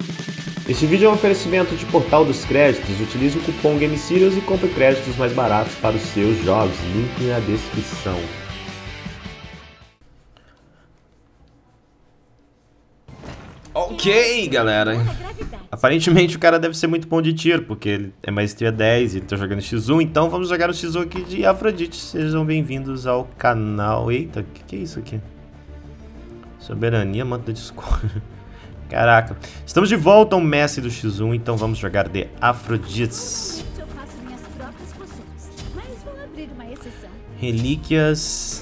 Este vídeo é um oferecimento de Portal dos Créditos. Utilize o cupom GameSerious e compre créditos mais baratos para os seus jogos. Link na descrição. Ok, galera. Aparentemente o cara deve ser muito bom de tiro, porque ele é maestria 10 e ele tá jogando X1. Então vamos jogar o X1 aqui de Afrodite. Sejam bem-vindos ao canal. Eita, o que é isso aqui? Soberania, manto da discórdia. Caraca. Estamos de volta ao mestre do X1, então vamos jogar de Afrodites. Relíquias.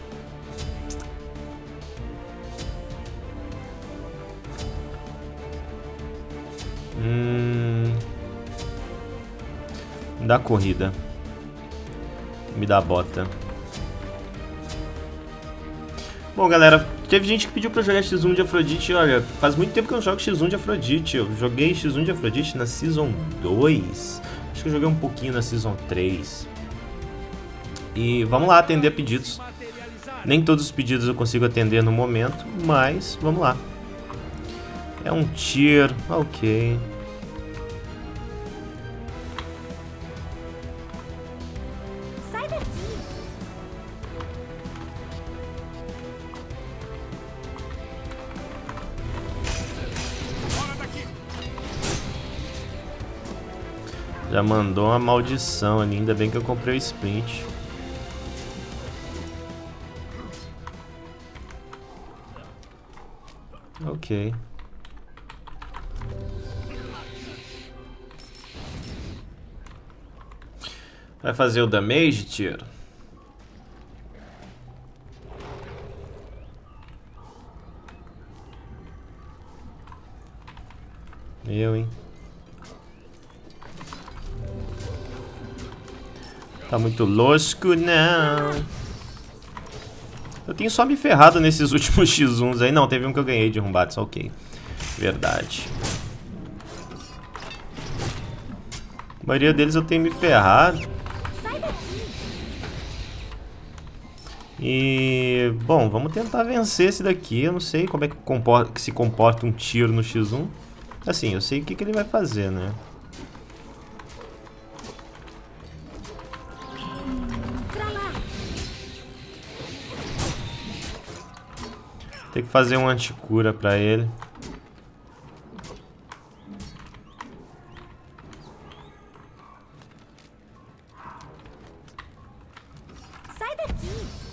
Me dá corrida. Me dá bota. Bom, galera, teve gente que pediu pra jogar X1 de Afrodite. Olha, faz muito tempo que eu não jogo X1 de Afrodite. Eu joguei X1 de Afrodite na Season 2. Acho que eu joguei um pouquinho na Season 3. E vamos lá atender pedidos. Nem todos os pedidos eu consigo atender no momento, mas vamos lá. É um tier, ok. Já mandou uma maldição ali, ainda bem que eu comprei o sprint. Ok. Vai fazer o damage, tiro? Eu, hein? Tá muito louco, não. Eu tenho só me ferrado nesses últimos X1s aí. Não, teve um que eu ganhei de Rumbatos, ok. Verdade. A maioria deles eu tenho me ferrado. E... bom, vamos tentar vencer esse daqui. Eu não sei como é que se comporta um tiro no X1. Assim, eu sei o que ele vai fazer, né? Tem que fazer um anticura pra ele. Sai daqui.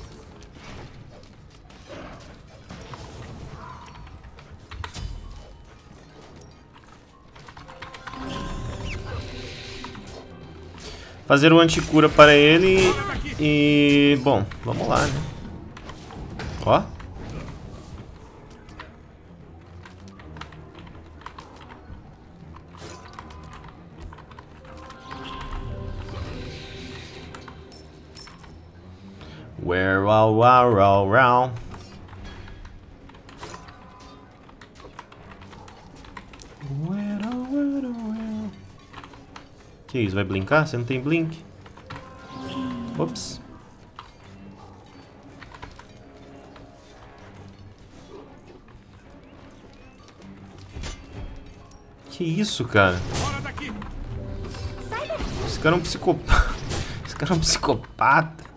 Fazer um anticura para ele e... bom, vamos lá, né? Ó. Where, wow, wow, wow, wow. Que isso, vai blinkar? Você não tem blink? Ops. Que isso, cara? Esse cara é um psicopata. Esse cara é um psicopata.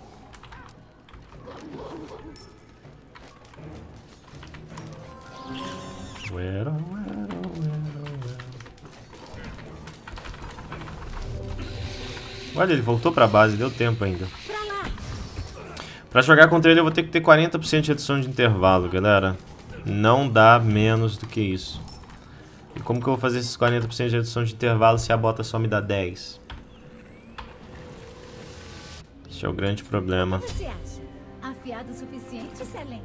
Olha, ele voltou pra base, deu tempo ainda. Pra jogar contra ele eu vou ter que ter 40% de redução de intervalo, galera. Não dá menos do que isso. E como que eu vou fazer esses 40% de redução de intervalo se a bota só me dá 10? Esse é o grande problema. O que você acha? Afiado o suficiente, excelente.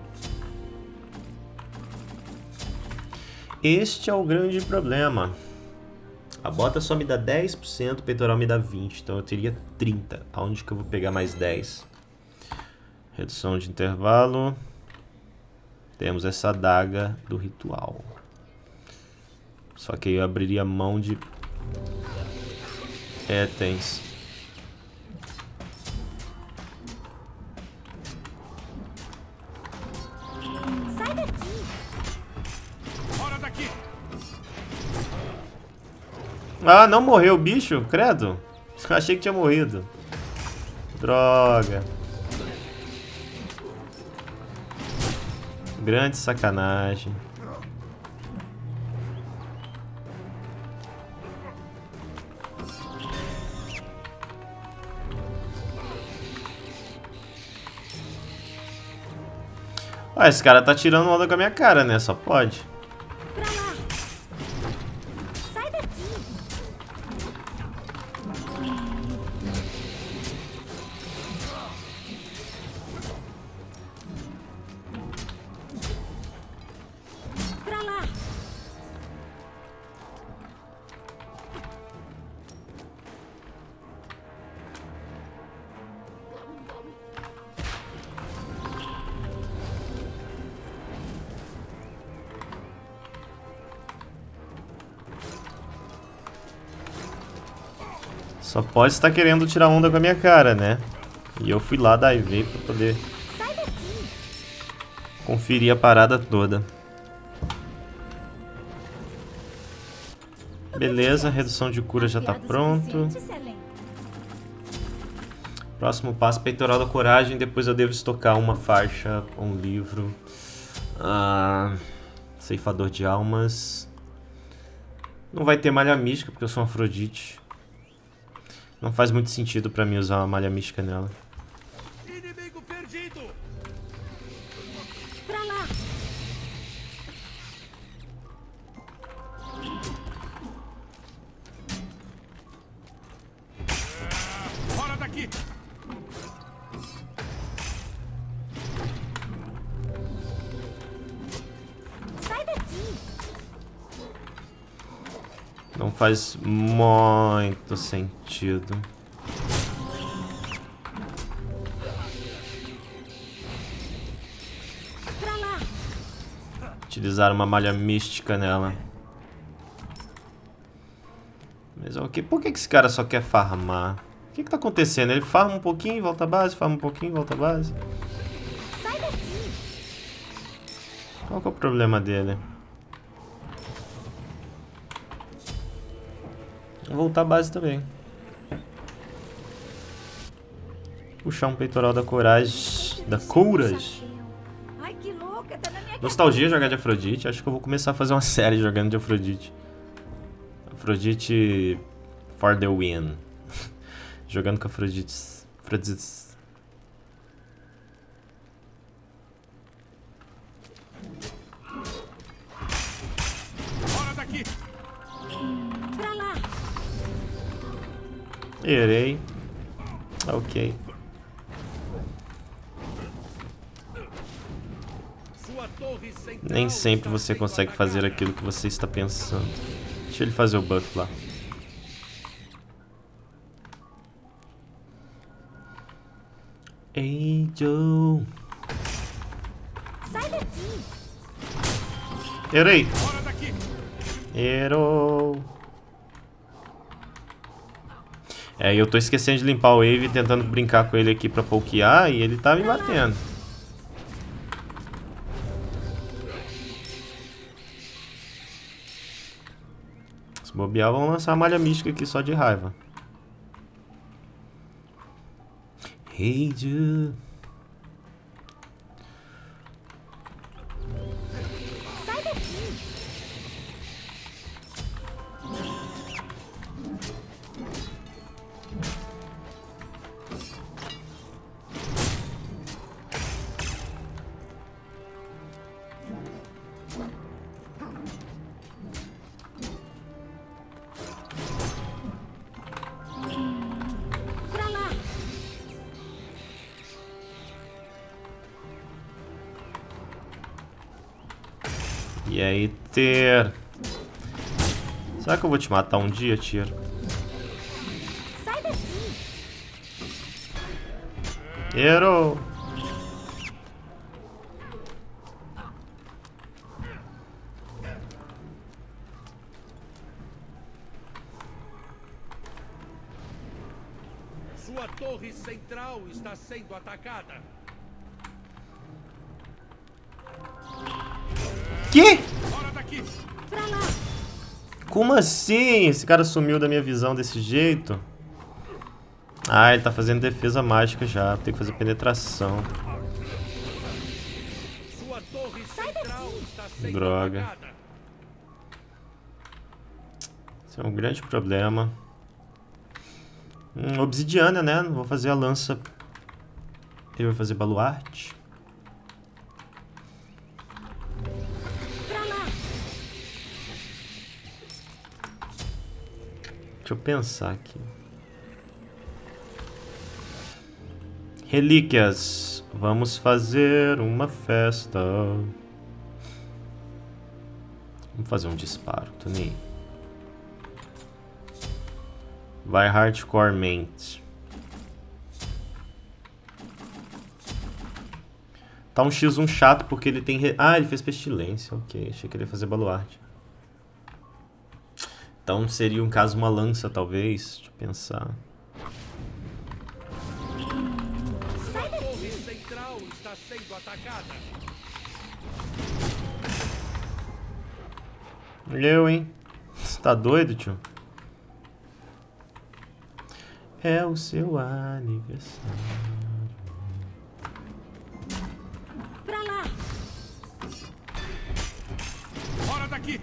Este é o grande problema. A bota só me dá 10%, o peitoral me dá 20%. Então eu teria 30%. Aonde que eu vou pegar mais 10%? Redução de intervalo. Temos essa adaga do ritual. Só que aí eu abriria mão de itens. Sai daqui! Fora daqui! Ah, não morreu o bicho? Credo. Achei que tinha morrido. Droga. Grande sacanagem. Ah, esse cara tá tirando onda com a minha cara, né? Só pode. Pra lá. Sai daqui. Pra lá. Só pode estar querendo tirar onda com a minha cara, né? E eu fui lá dive pra poder Sai daqui. conferir a parada toda. Beleza, redução de cura já tá Afiado o pronto. suficiente, excelente. Próximo passo, peitoral da coragem. Depois eu devo estocar uma faixa, um livro. Ceifador de almas. Não vai ter malha mística, porque eu sou um Afrodite. Não faz muito sentido pra mim usar uma malha mística nela. Inimigo perdido! Pra lá. Fora daqui! Sai daqui. Não faz muito sentido. Pra lá. Utilizar uma malha mística nela. Mas ok, por que esse cara só quer farmar? O que tá acontecendo? Ele farma um pouquinho, volta à base, farma um pouquinho, volta à base. Sai daqui. Qual que é o problema dele? Vou voltar à base também. Puxar um peitoral da coragem. Da courage. Ai, que louca, tá na minha Nostalgia jogar de Afrodite. Acho que eu vou começar a fazer uma série jogando de Afrodite. Afrodite for the win. Jogando com Afrodites. Afrodites. Fora daqui! Pra lá. Errei. Ok. Sua torre central Nem sempre está você sendo consegue fazer atacada. aquilo que você está pensando. Deixa ele fazer o buff lá. Ei, Joe. Sai daqui. Errei. Fora daqui! Errou. É, e eu tô esquecendo de limpar o Wave, tentando brincar com ele aqui pra pokear, e ele tá me batendo. Se bobear, vão lançar a malha mística aqui só de raiva. Hey, Jude. Sai daqui. Pra lá. E aí, Ter? Será que eu vou te matar um dia, Tyr? Sai daqui. Errou. Sua torre central está sendo atacada. Que? Fora daqui! Pra lá. Como assim? Esse cara sumiu da minha visão desse jeito? Ah, ele tá fazendo defesa mágica já. Tem que fazer penetração. Sua torre central está sendo Droga. atacada. Isso é um grande problema. Obsidiana, né? Vou fazer a lança. Ele vai fazer baluarte. Pra lá. Deixa eu pensar aqui. Relíquias. Vamos fazer uma festa. Vamos fazer um disparo, tô nem aí. Vai hardcoremente. Tá um X1 chato porque ele tem... Ah, ele fez pestilência. Ok, achei que ele ia fazer baluarte. Então seria um caso uma lança, talvez. Deixa eu pensar. Sua torre central está sendo atacada. Eu, hein? Você tá doido, tio? É o seu aniversário. Pra lá. Fora daqui.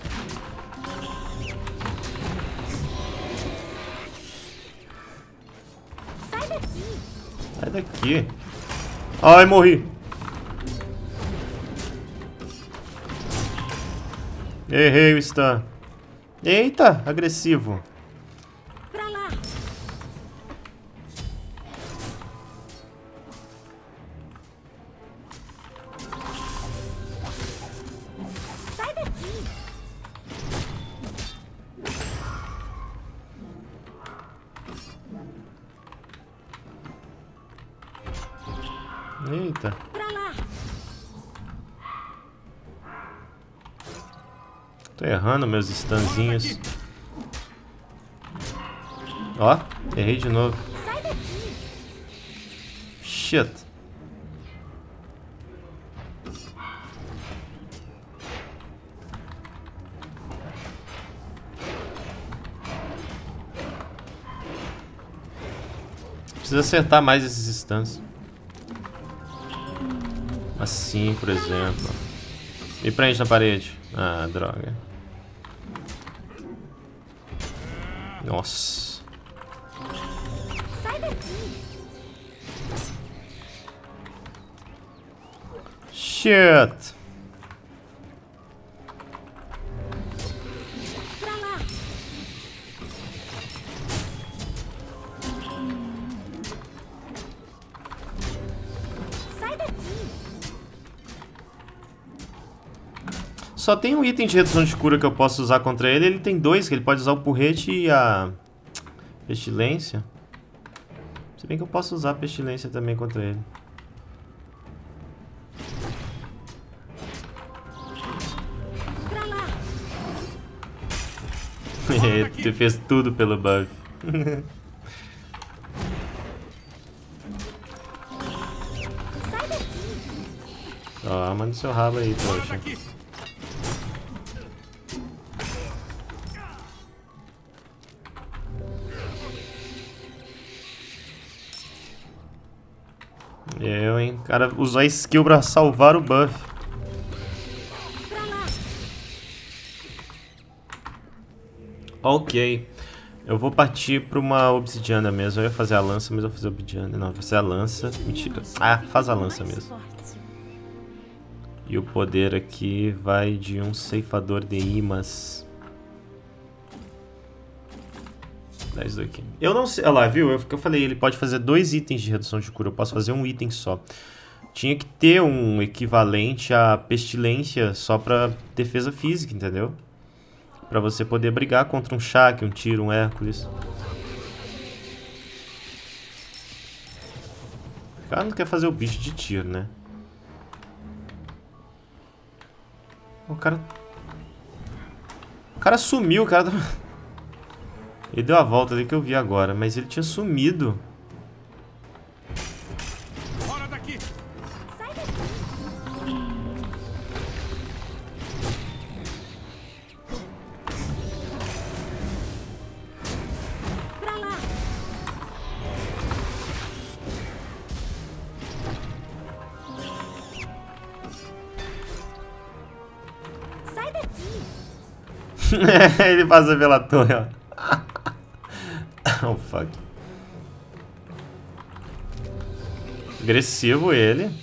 Sai daqui. Sai daqui. Ai, morri. Errei o stun. Eita, agressivo. Pra lá. Sai daqui. Eita. Pra lá. Tô errando meus stunzinhos. Ó, errei de novo. Sai daqui. Shit. Precisa acertar mais esses stuns. Assim, por exemplo. Me prende na parede. Ah, droga. Nossa. Sai daqui. Shit. Pra lá. Sai daqui. Só tem um item de redução de cura que eu posso usar contra ele. Ele tem dois, que ele pode usar o porrete e a pestilência. Se bem que eu posso usar a pestilência também contra ele. Pra lá. Ele fez tudo pelo buff. Sai daqui. Ó, manda seu rabo aí, Fora poxa. daqui. Eu, hein? O cara usou a skill pra salvar o buff. Pra lá. Ok. Eu vou partir pra uma obsidiana mesmo. Eu ia fazer a lança, mas eu vou fazer a obsidiana. Não, eu vou fazer a lança. Mentira. Ah, faz a lança Mais mesmo. forte. E o poder aqui vai de um ceifador de imãs. Dá isso daqui. Eu não sei. Olha lá, viu? Eu falei, ele pode fazer 2 itens de redução de cura. Eu posso fazer um item só. Tinha que ter um equivalente à pestilência só pra defesa física, entendeu? Pra você poder brigar contra um Shaq, um Tiro, um Hércules. O cara não quer fazer o bicho de tiro, né? O cara sumiu, o cara... Ele deu a volta ali que eu vi agora, mas ele tinha sumido. Fora daqui. Sai daqui. Ele passa pela torre, ó. Oh, fuck. Agressivo ele.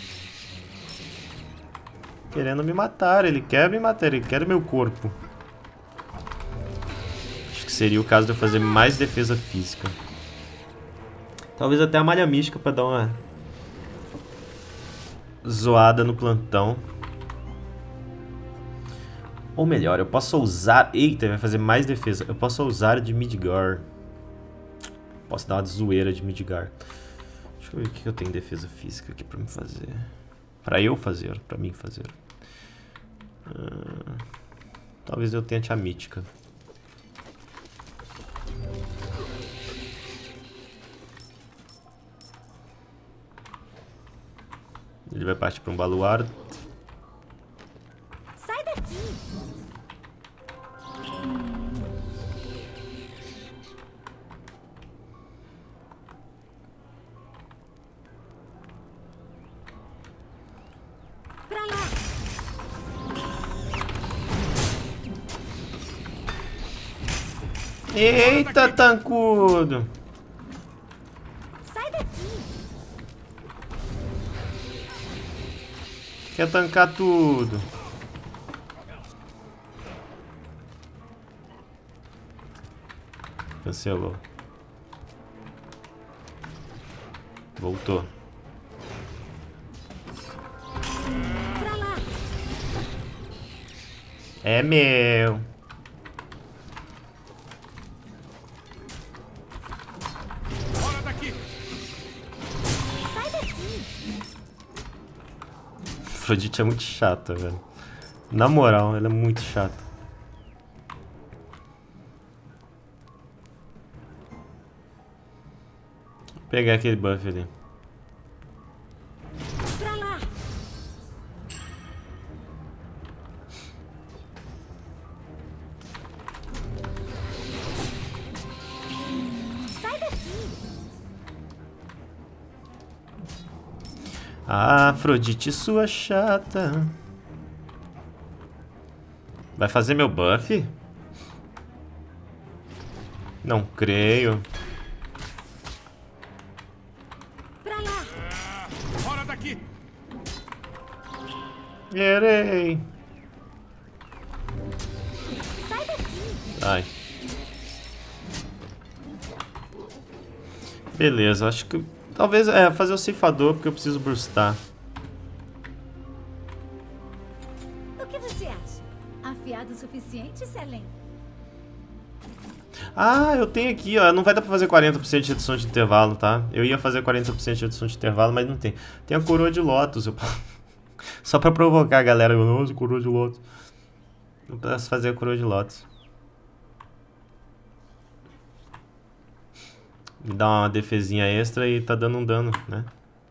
Querendo me matar, ele quer me matar, ele quer meu corpo. Acho que seria o caso de eu fazer mais defesa física. Talvez até a malha mística pra dar uma zoada no plantão. Ou melhor, eu posso usar... Eita, vai fazer mais defesa. Eu posso usar de Midgar. Posso dar uma zoeira de Midgar. Deixa eu ver o que eu tenho em defesa física aqui pra me fazer. Pra eu fazer, pra mim fazer. Talvez eu tente a mítica. Ele vai partir pra um baluardo. Sai daqui. Pra lá. Eita, tancudo! Sai daqui. Quer tancar tudo. Cancelou. Voltou. Pra lá. É meu. Fora daqui! Sai daqui. Afrodite é muito chata, velho. Na moral, ela é muito chata. Vou pegar aquele buff ali. Pra lá. Sai daqui. Ah, Afrodite, sua chata. Vai fazer meu buff? Não creio. Pra lá. Fora daqui! Errei. Sai daqui. Ai. Beleza, acho que... Talvez fazer o ceifador, porque eu preciso burstar. O que você acha? Afiado o suficiente, Selene? Ah, eu tenho aqui, ó. Não vai dar pra fazer 40% de redução de intervalo, tá? Eu ia fazer 40% de redução de intervalo, mas não tem. Tem a coroa de Lotus. Só pra provocar a galera. Nossa, coroa de Lotus. Eu posso fazer a coroa de Lotus. Me dá uma defesinha extra e tá dando um dano, né?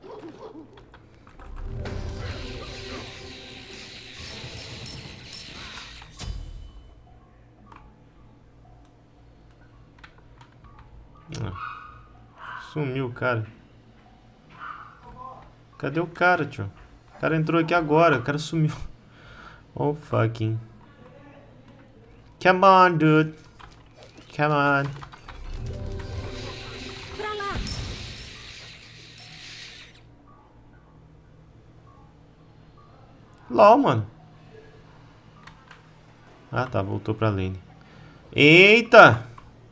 Sumiu o cara. Cadê o cara, tio? O cara entrou aqui agora, o cara sumiu. Oh, fucking. Come on, dude. Come on. Pra lá. LOL, mano. Ah, tá, voltou pra lane. Eita!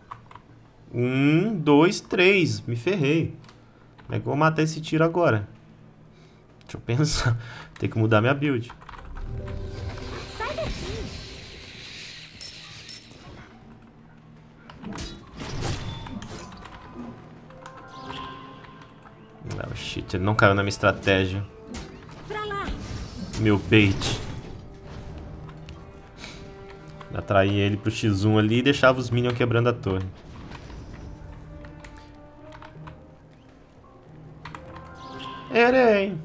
1, 2, 3. Me ferrei. Como é que eu vou matar esse tiro agora? Deixa eu pensar. Tem que mudar minha build. Sai daqui. Não, shit, ele não caiu na minha estratégia. Pra lá. Meu bait. Atrair ele pro X1 ali e deixava os minions quebrando a torre. Errei.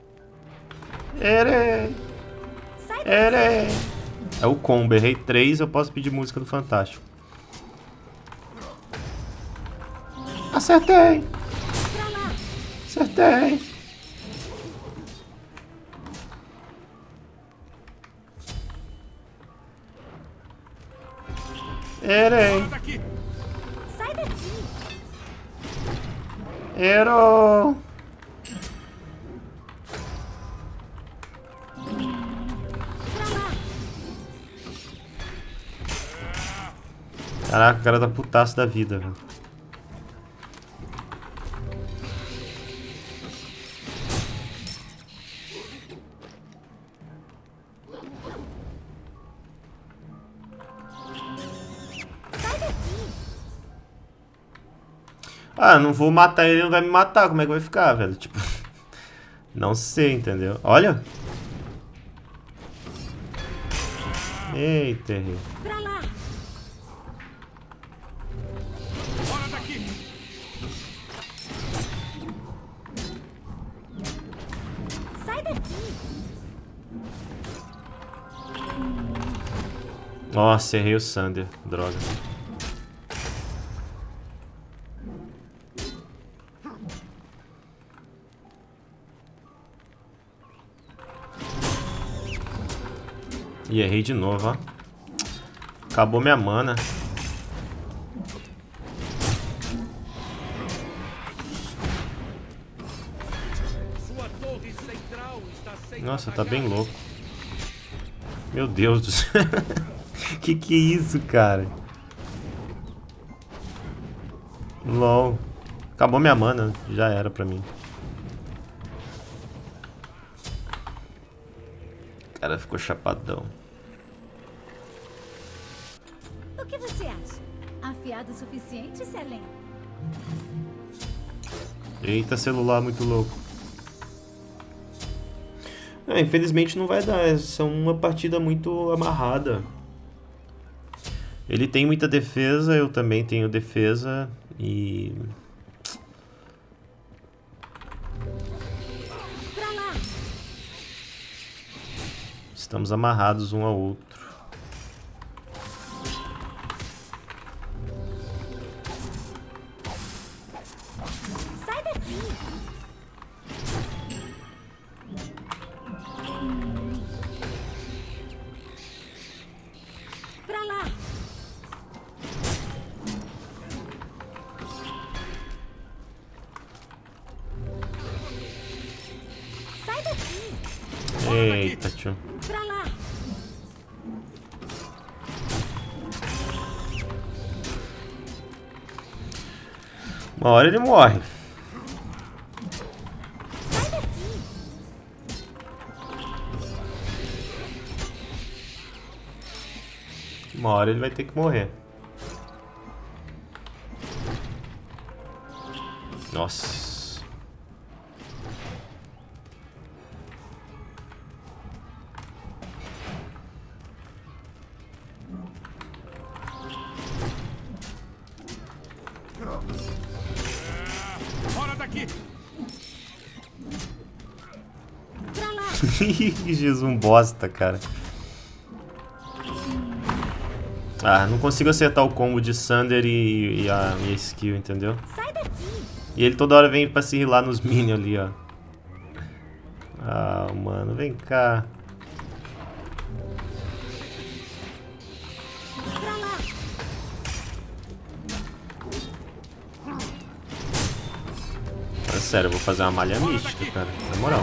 Errei. Sai daqui. Errei. É o combo, errei 3, eu posso pedir música do Fantástico. Acertei. Pra lá. Acertei. Erei. Fora daqui. Sai daqui! Errou. Pra lá! Caraca, o cara tá putaço da vida, velho. Sai daqui! Ah, não vou matar ele, ele não vai me matar. Como é que vai ficar, velho? Tipo, não sei, entendeu? Olha. Eita, errei. Pra lá! Fora daqui. Sai daqui! Nossa, errei o Sander. Droga. E errei de novo, ó. Acabou minha mana. Sua torre central está sendo Nossa, tá atacada. bem louco. Meu Deus do céu. Que é isso, cara? LOL. Acabou minha mana. Já era pra mim. O cara ficou chapadão. O que você acha? Afiado o suficiente, Selene? Eita, celular muito louco. Infelizmente não vai dar. Essa é uma partida muito amarrada. Ele tem muita defesa, eu também tenho defesa. E... Pra lá! estamos amarrados um ao outro. Sai daqui! Pra lá! Sai daqui! Eita, tio. Pra lá! Uma hora ele morre. Sai daqui! Uma hora ele vai ter que morrer. Nossa. Fora daqui. Pra lá! Jesus, um bosta, cara. Ah, não consigo acertar o combo de Sander e a skill, entendeu? Sai daqui! E ele toda hora vem pra se rilar nos minions ali, ó. Ah, mano, vem cá. Pra lá! É sério, eu vou fazer uma malha mística, cara. Na moral.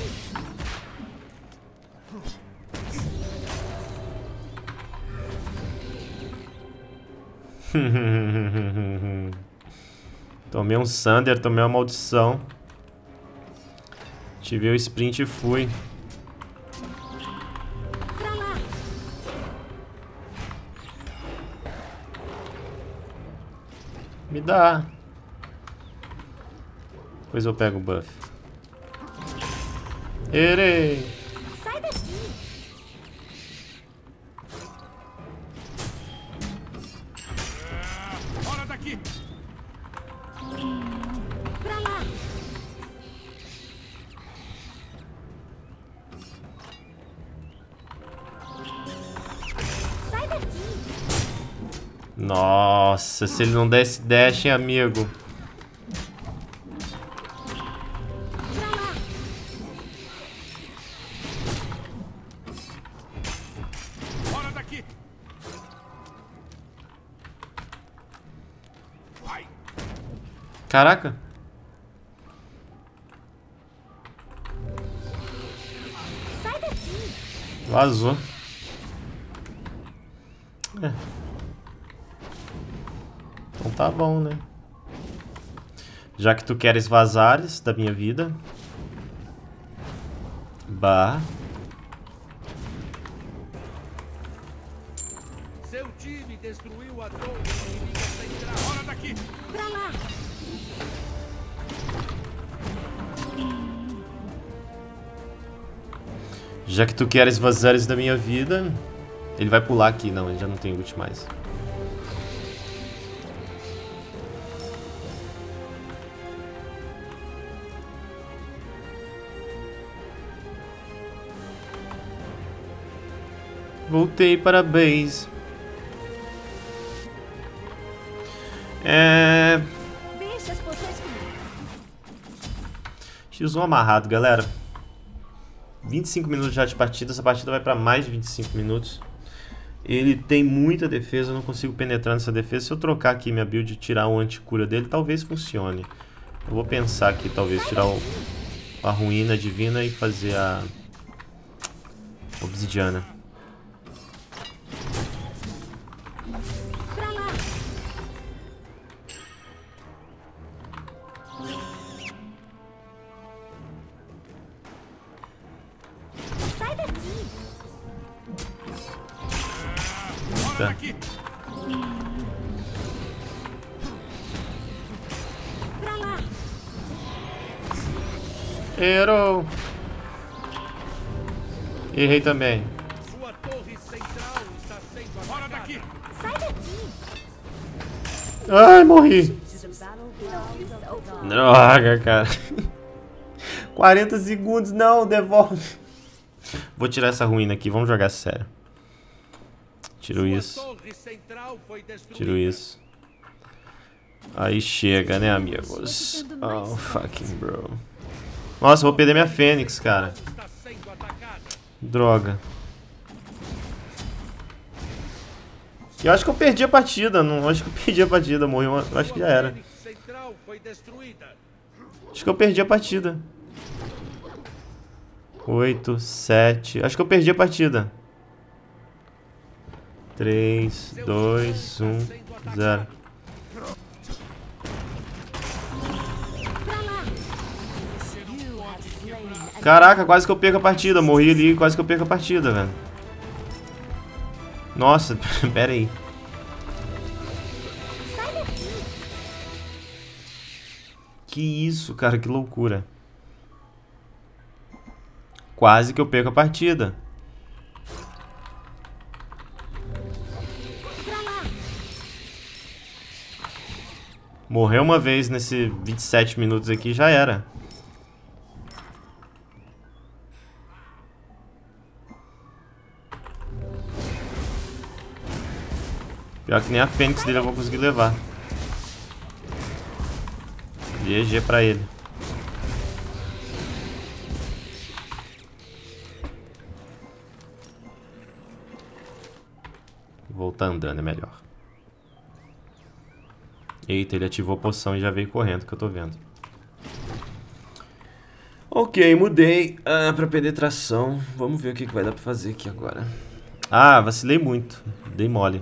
Tomei um Sander, tomei uma maldição. Tive o sprint e fui. Pra lá! Me dá. Depois eu pego o buff. Erei. Sai daqui! Fora daqui. Pra lá! Sai daqui! Nossa, se ele não desse dash, hein, amigo. Pra lá! Fora daqui. Caraca. Sai daqui. Vazou. É. Então tá bom, né? Já que tu queres vazares da minha vida. Bah. Seu time destruiu a torre inimiga central. Fora daqui! Pra lá. Já que tu queres vazares da minha vida. Ele vai pular aqui. Não, ele já não tem ult mais. Voltei para a base. Deixa as poções comigo. X1 amarrado, galera. 25 minutos já de partida. Essa partida vai para mais de 25 minutos. Ele tem muita defesa. Eu não consigo penetrar nessa defesa. Se eu trocar aqui minha build e tirar o anticura dele, talvez funcione. Eu vou pensar aqui, talvez, tirar a ruína divina e fazer a obsidiana. Pra lá. Sai daqui. Fora daqui! Pra lá. Errou. Errei também. Sua torre central está sendo atacada. Fora daqui! Sai daqui. Ai, morri. Droga, cara. 40 segundos, não, devolve. Vou tirar essa ruína aqui, vamos jogar sério. Tiro isso. Torre central foi destruída. Tiro isso. Aí chega, né, amigos? Oh, fucking bro. Nossa, eu vou perder minha Fênix, cara. Está sendo atacada. Droga. Eu acho que eu perdi a partida. Não acho que eu perdi a partida. Morri uma... Eu acho que já era. Fênix central foi destruída. Acho que eu perdi a partida. 8, 7. Acho que eu perdi a partida. 3, 2, 1, 0. Caraca, quase que eu perco a partida. Morri ali, quase que eu perco a partida, velho. Nossa, pera aí. Que isso, cara, que loucura. Quase que eu perco a partida. Morreu uma vez nesse 27 minutos aqui, já era. Pior que nem a Fênix dele eu vou conseguir levar. GG pra ele. Voltar andando é melhor. Eita, ele ativou a poção e já veio correndo, que eu tô vendo. Ok, mudei pra penetração. Vamos ver o que vai dar pra fazer aqui agora. Ah, vacilei muito. Dei mole.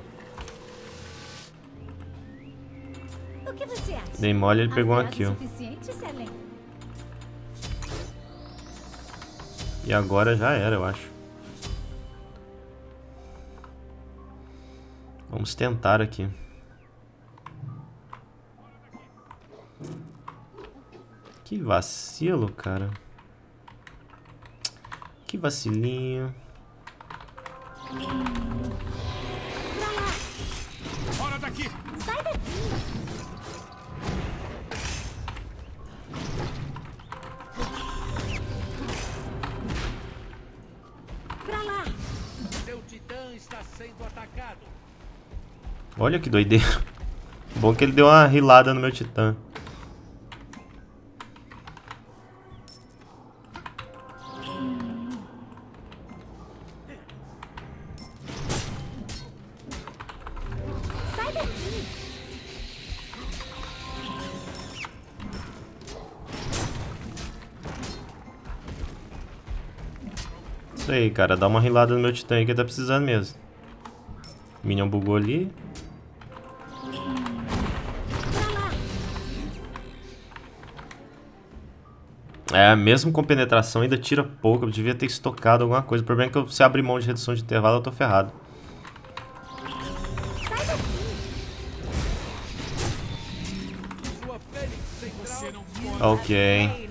O que você acha? Dei mole e ele pegou um Afiado kill. suficiente, Selene? E agora já era, eu acho. Vamos tentar aqui. Que vacilo, cara. Que vacilinho. Fora daqui! Sai daqui. Pra lá. Seu titã está sendo atacado. Olha que doideira. Bom que ele deu uma rilada no meu titã. Sai daqui. Isso aí, cara. Dá uma rilada no meu titã aí que ele tá precisando mesmo. Minion bugou ali. É, mesmo com penetração ainda tira pouco. Eu devia ter estocado alguma coisa. O problema é que se eu abrir mão de redução de intervalo eu tô ferrado. Ok.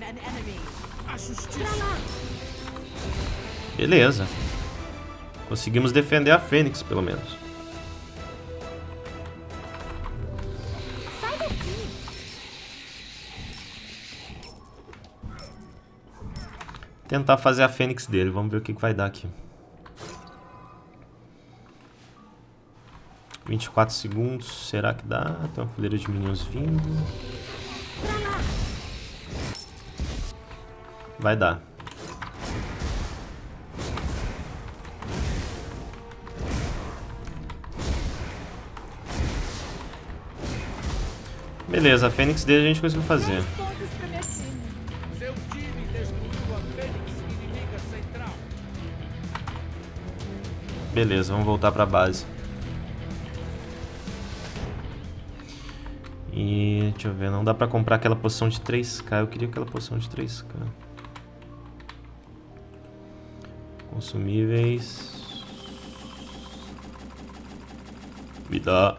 Beleza. Conseguimos defender a Fênix, pelo menos. Tentar fazer a Fênix dele. Vamos ver o que vai dar aqui. 24 segundos. Será que dá? Tem uma fileira de minions vindo. Vai dar. Beleza, a Fênix dele a gente conseguiu fazer. Seu time destruiu a Fênix inimiga central. Beleza, vamos voltar pra base. E deixa eu ver, não dá pra comprar aquela poção de 3k. Eu queria aquela poção de 3k. Consumíveis. Me dá.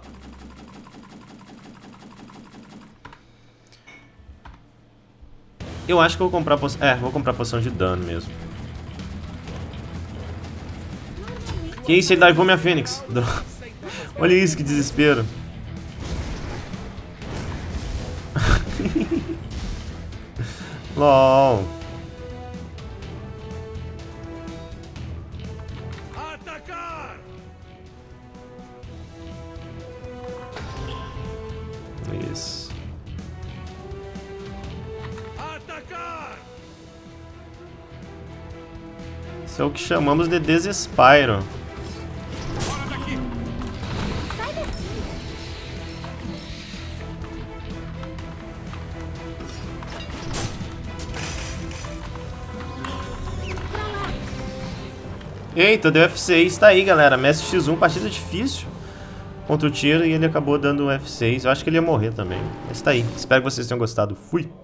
Eu acho que eu vou comprar poção. É, vou comprar poção de dano mesmo. Que isso, ele divou minha Fênix. Olha isso, que desespero. LOL. Atacar! Isso. Atacar! Isso é o que chamamos de desespero. Fora daqui! Eita, deu F6. Tá aí, galera. Mestre X1, partida difícil contra o Tiro e ele acabou dando um F6. Eu acho que ele ia morrer também. Mas tá aí. Espero que vocês tenham gostado. Fui!